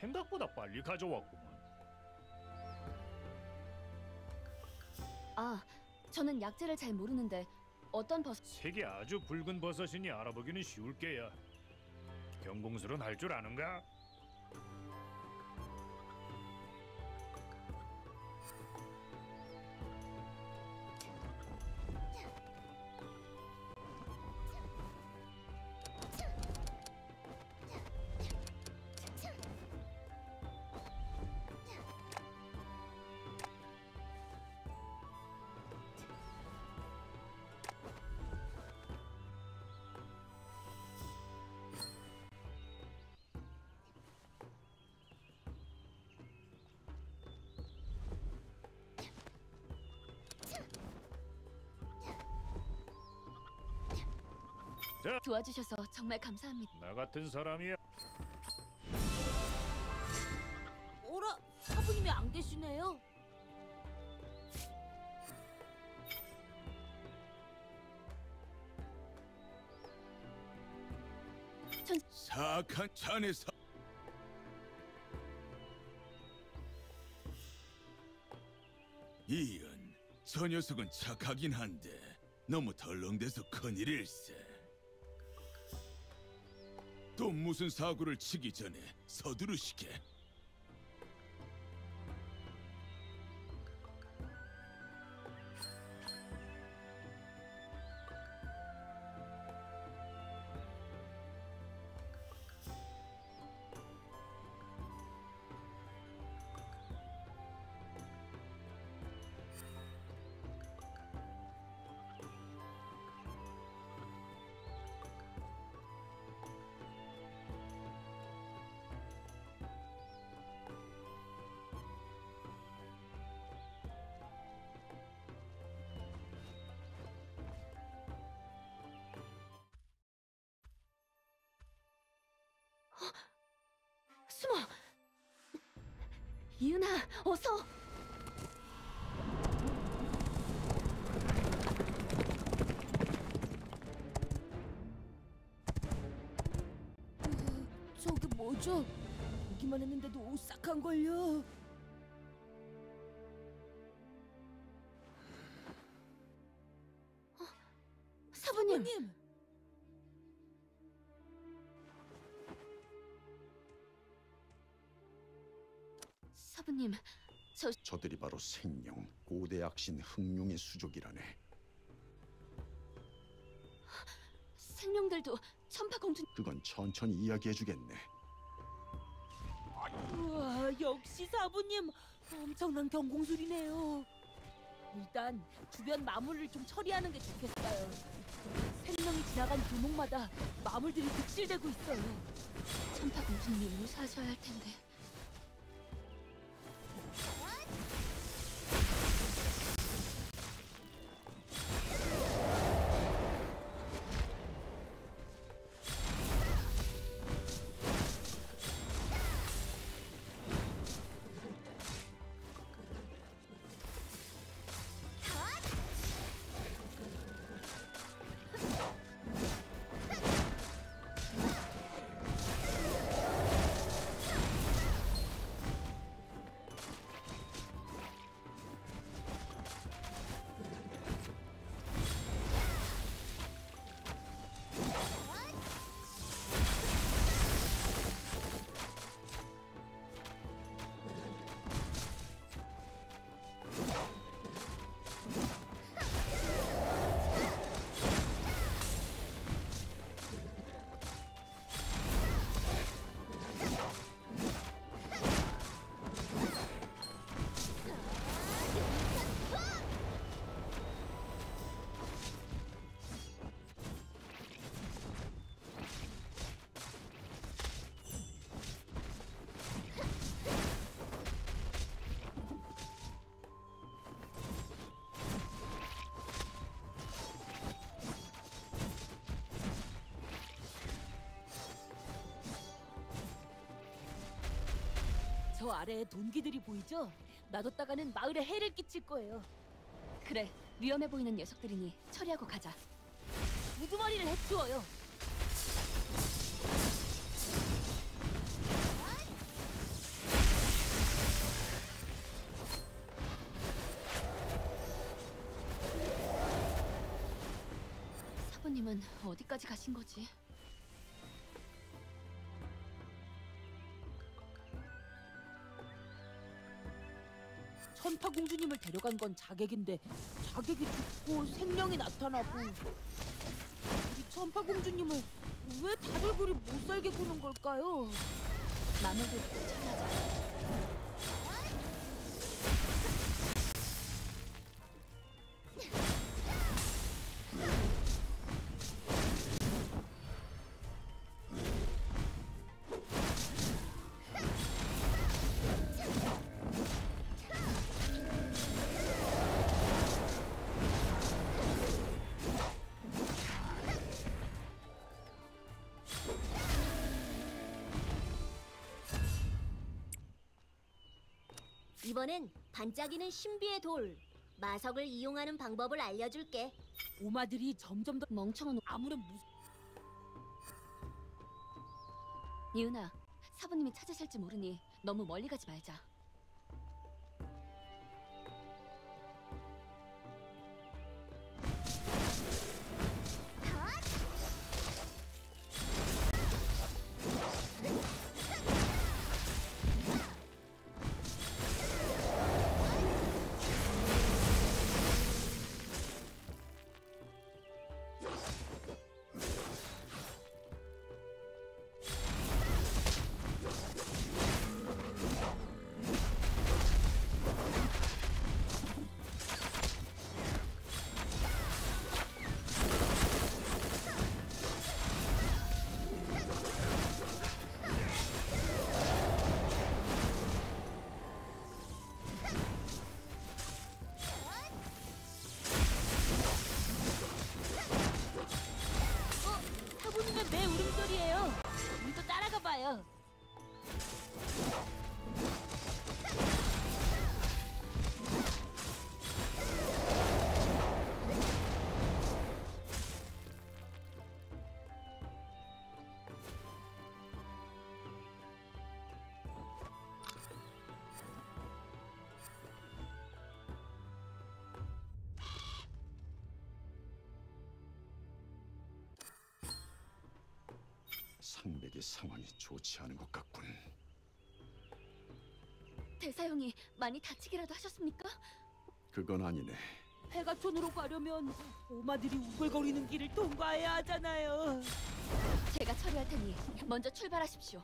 생각보다 빨리 가져왔구만. 아, 저는 약재를 잘 모르는데 어떤 버섯... 색이 아주 붉은 버섯이니 알아보기는 쉬울 게야. 경공술은 할 줄 아는가? 도와주셔서 정말 감사합니다. 나 같은 사람이야. 어라, 사부님이 안 계시네요. 사악한 자네 사... 이은, 저 녀석은 착하긴 한데 너무 덜렁대서 큰일일세. 또 무슨 사고를 치기 전에 서두르시게. 숨어! 이은아, 어서! 저게 뭐죠? 보기만 했는데도 오싹한걸요. 사부님! 사부님, 저들이 바로 생룡, 고대 약신 흑룡의 수족이라네. 생룡들도 천파공주... 그건 천천히 이야기해주겠네. 우와, 역시 사부님 엄청난 경공술이네요. 일단 주변 마물을 좀 처리하는 게 좋겠어요. 생명이 지나간 교목마다 마물들이 득실되고 있어요. 천파공주님이 무사하셔야 할 텐데... 저 아래에 논기들이 보이죠? 놔뒀다가는 마을에 해를 끼칠 거예요. 그래, 위험해 보이는 녀석들이니 처리하고 가자. 우두머리를 해치워요. 사부님은 어디까지 가신 거지? 천파공주님을 데려간 건 자객인데 자객이 죽고 생명이 나타나고 우리 천파공주님을 왜 다들 그리 못살게 구는 걸까요? 마물들부터 처리하자. 이번엔 반짝이는 신비의 돌, 마석을 이용하는 방법을 알려줄게. 오마들이 점점 더 멍청한 아무런 이은아, 사부님이 찾으실지 모르니 너무 멀리 가지 말자. 사부님의 매 울음소리예요. 우리도 따라가 봐요. 상백의 상황이 좋지 않은 것 같군. 대사형이 많이 다치기라도 하셨습니까? 그건 아니네. 페가촌으로 가려면 오마들이 우글거리는 길을 통과해야 하잖아요. 제가 처리할 테니 먼저 출발하십시오.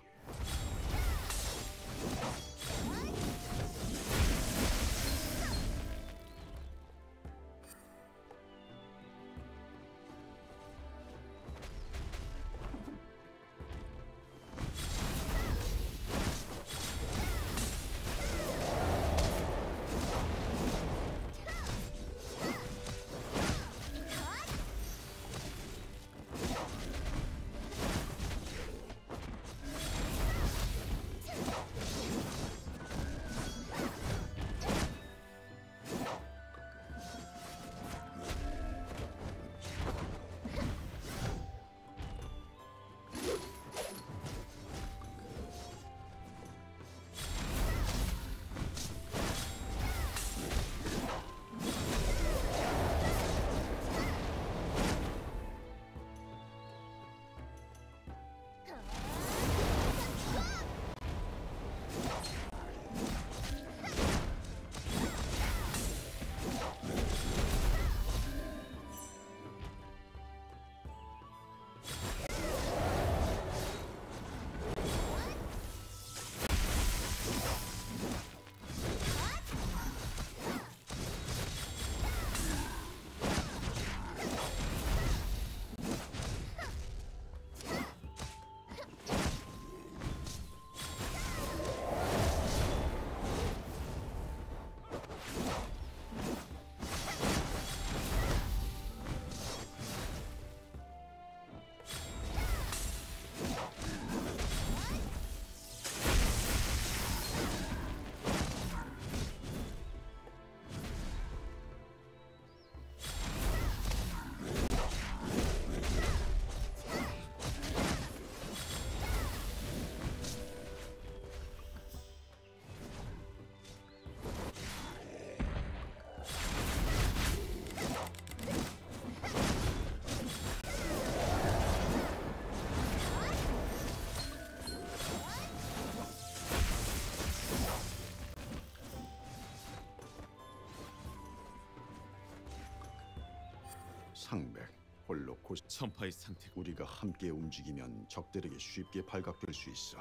상백, 홀로 고 천파의 상태. 우리가 함께 움직이면 적들에게 쉽게 발각될 수 있어.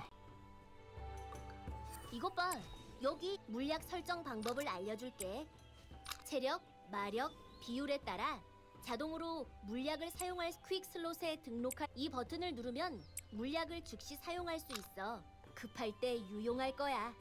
이것 봐. 여기 물약 설정 방법을 알려줄게. 체력, 마력, 비율에 따라 자동으로 물약을 사용할 퀵 슬롯에 등록할 이 버튼을 누르면 물약을 즉시 사용할 수 있어. 급할 때 유용할 거야.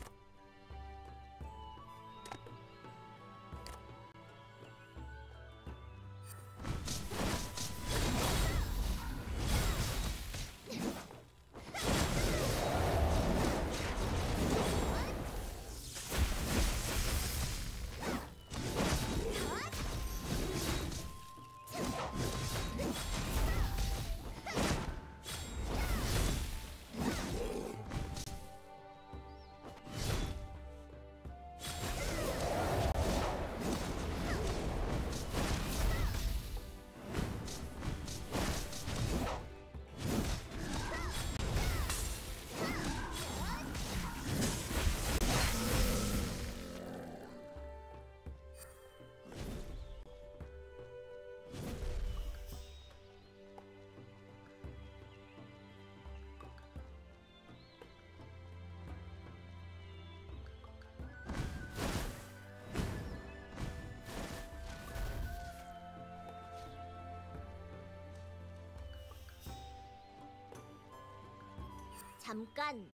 잠깐.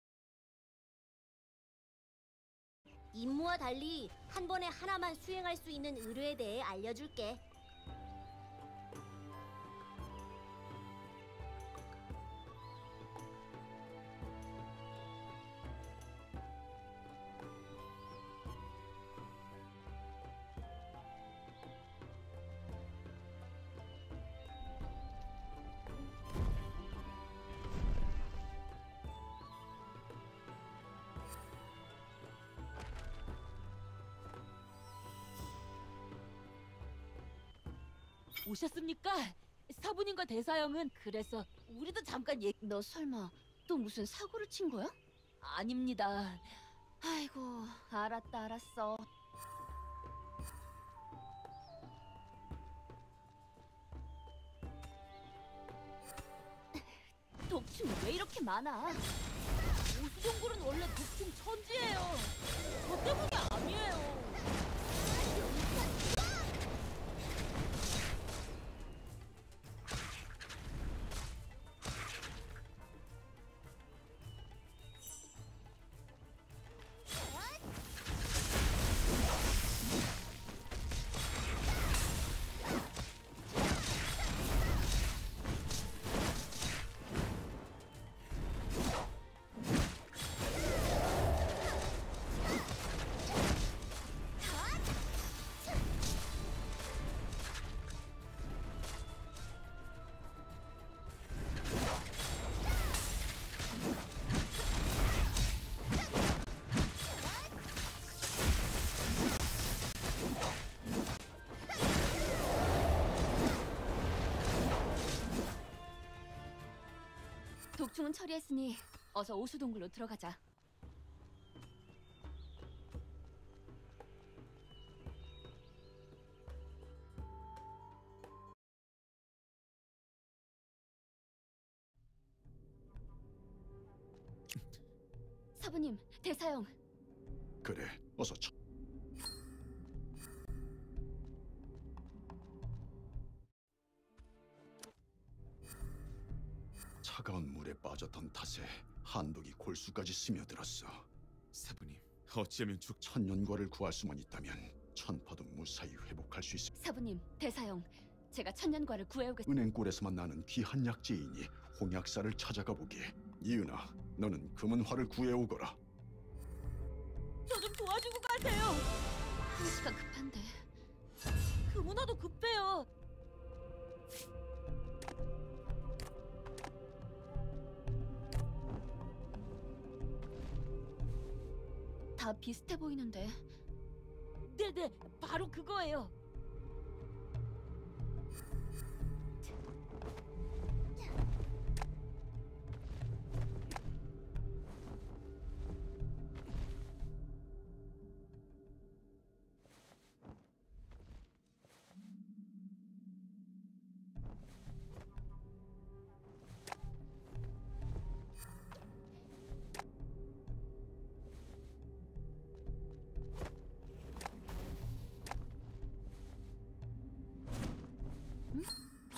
임무와 달리 한 번에 하나만 수행할 수 있는 의뢰에 대해 알려줄게. 오셨습니까? 사부님과 대사형은 그래서 우리도 잠깐 너 설마 또 무슨 사고를 친 거야? 아닙니다. 아이고, 알았다, 알았어. 독충 왜 이렇게 많아? 오수종굴은 원래 독충 천지예요. 저 때문이 아니에요. 독충은 처리했으니 어서 오수동굴로 들어가자. 사부님, 대사형. 그래, 어서 쳐. 차가운 물에 빠졌던 탓에 한독이 골수까지 스며들었어. 사부님, 어쩌면 천년과를 구할 수만 있다면 천파도 무사히 회복할 수 있을. 사부님, 대사형. 제가 천년과를 구해오겠습니다. 은행골에서만 나는 귀한 약재이니 홍약사를 찾아가 보게. 이은아, 너는 금은화를 구해오거라. 저 좀 도와주고 가세요. 한시가 급한데. 그 문화도 급해요. 다 비슷해 보이는데. 네네, 바로 그거예요.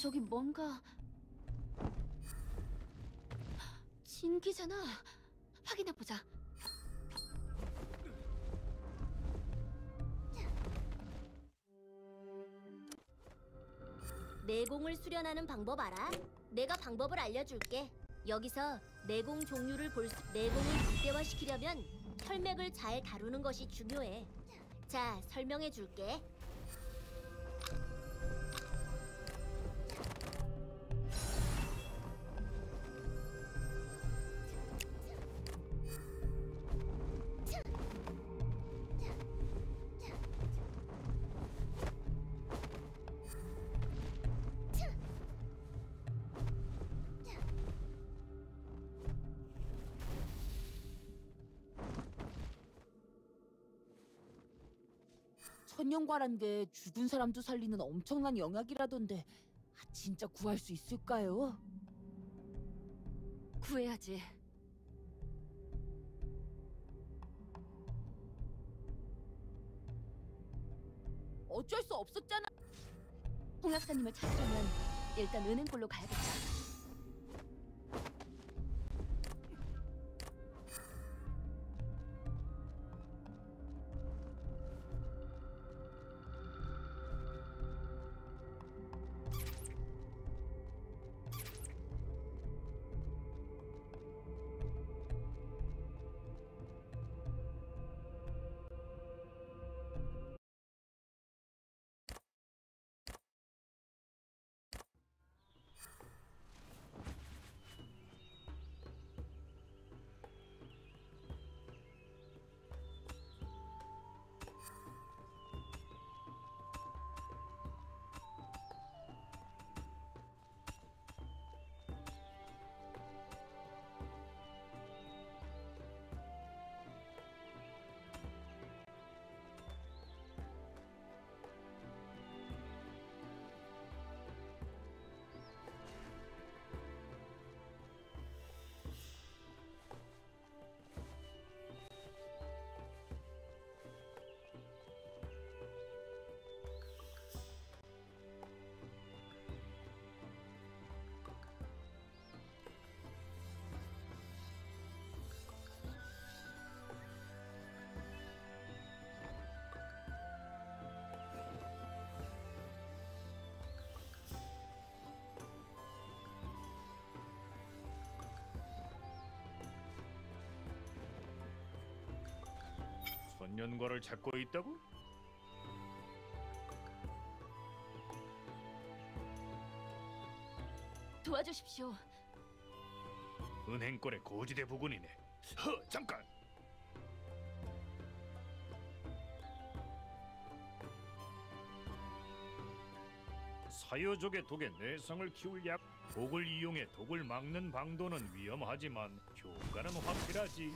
저기 뭔가 진기잖아. 확인해 보자. 내공을 수련하는 방법 알아? 내가 방법을 알려줄게. 여기서 내공 종류를 내공을 극대화시키려면 혈맥을 잘 다루는 것이 중요해. 자, 설명해줄게. 천년과란 게 죽은 사람도 살리는 엄청난 영약이라던데 진짜 구할 수 있을까요? 구해야지. 어쩔 수 없었잖아. 홍학사님을 찾으려면 일단 은행골로 가야겠다. 천년과를 찾고 있다고? 도와주십시오. 은행골의 고지대 부근이네. 잠깐. 사요족의 독에 내성을 키울 약. 독을 이용해 독을 막는 방도는 위험하지만 효과는 확실하지.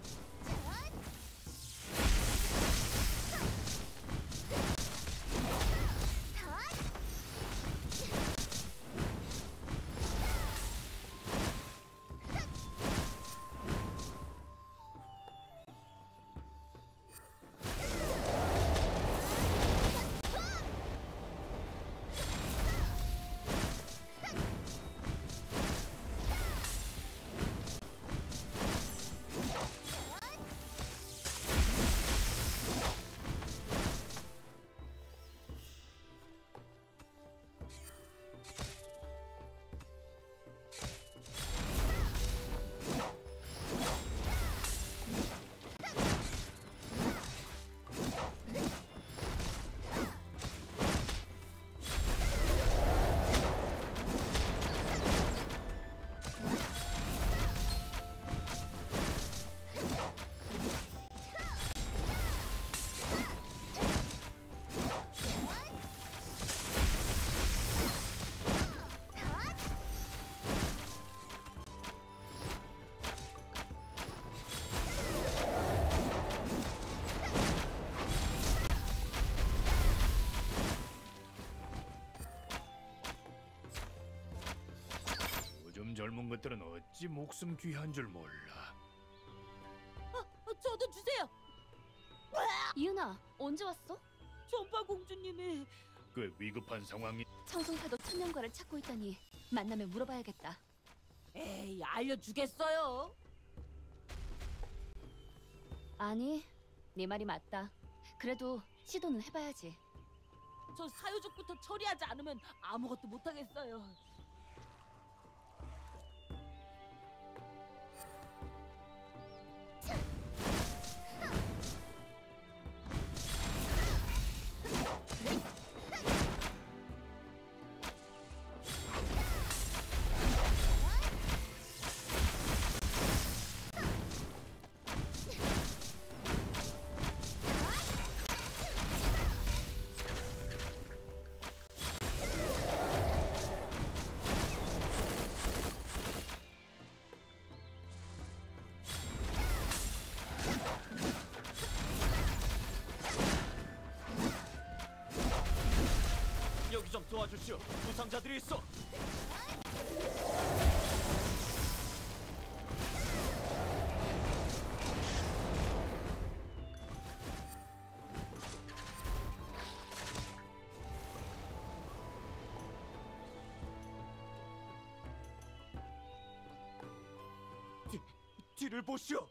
요즘 젊은 것들은 어찌 목숨 귀한 줄 몰라. 저도 주세요. 이은아, 언제 왔어? 전파 공주님이 꽤 위급한 상황이. 청송사도 천년과를 찾고 있다니 만나면 물어봐야겠다. 에이, 알려주겠어요. 아니, 네 말이 맞다. 그래도 시도는 해봐야지. 저 사유족부터 처리하지 않으면 아무것도 못하겠어요. 여기 좀 도와주시오. 부상자들이 있어. 뒤를 보시오.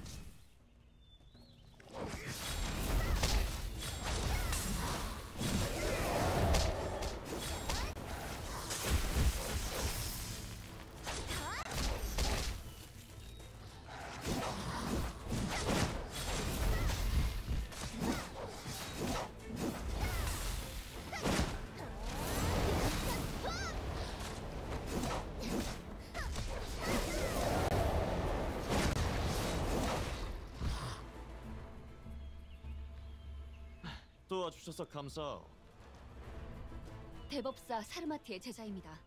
도와주셔서 감사하오. 대법사 사르마티의 제자입니다.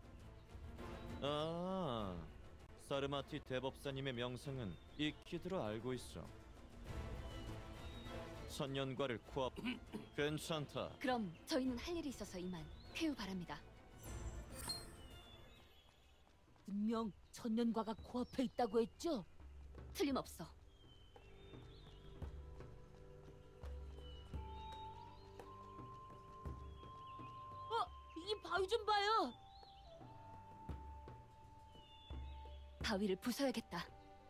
아, 사르마티 대법사님의 명성은 익히 들어 알고 있어. 천년과를 코앞. 괜찮다. 그럼 저희는 할 일이 있어서 이만 쾌유 바랍니다. 분명 천년과가 코앞에 있다고 했죠? 틀림없어. 이 바위 좀 봐요. 바위를 부숴야겠다.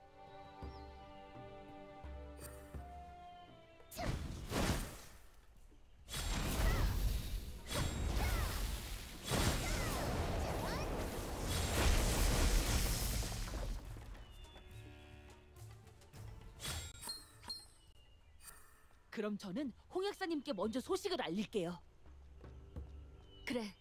그럼 저는 홍 약사님께 먼저 소식을 알릴게요. 그래.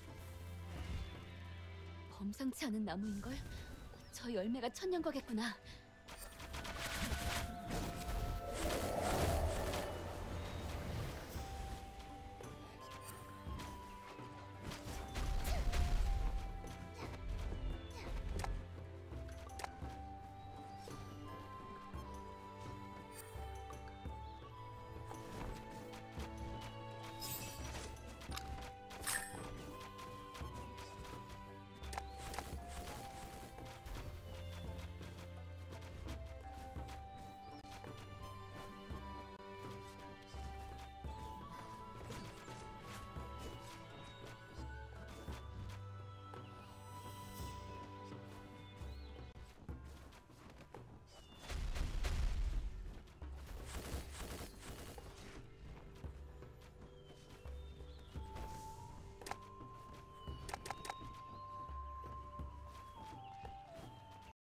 범상치 않은 나무인걸? 저 열매가 천년과겠구나.